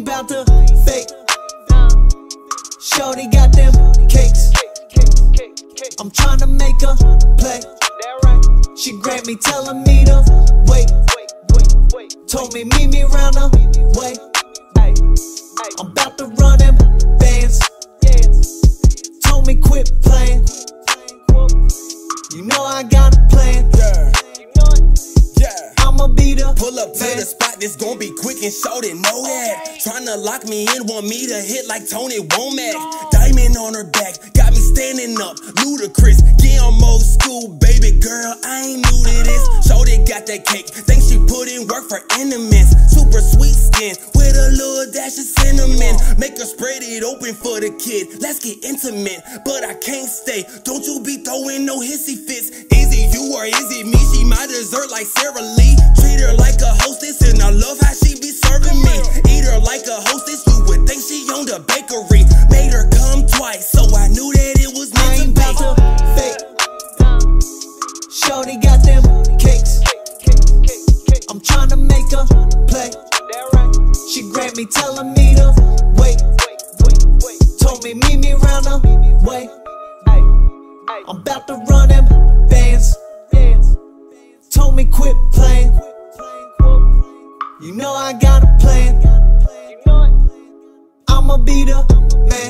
bout to fake. Shorty got them cakes. I'm tryna make her play. She grabbed me telling me to wait. Told me meet me round the way. I'm about to run them bands. Told me quit playing. You know I got a plan. I'ma be the pull up to the spot, this gon' be quick and short and know that. Tryna lock me in, want me to hit like Tony Womack. Diamond on her back, got me standing up, ludicrous. Yeah, I'm old school, baby girl, I ain't new to this. Shorty got that cake, think she put in work for enemies. Super sweet skin, with a little dash of cinnamon. Make her spread it open for the kid, let's get intimate. But I can't stay, don't you be throwing no hissy fits. Is it you or is it me? She my dessert like Sarah Lee. Treat her like a hostess and I love how she be serving me. Eat her like a hostess, you would think she owned a bakery. Made her come twice, so I knew that it was meant to be. Fake. Shorty got them cakes. I'm tryna make her play. She grabbed me telling me to wait. Told me meet me round the way. I'm about to run them bands. Told me quit playing. You know I got a plan. I'ma be the man.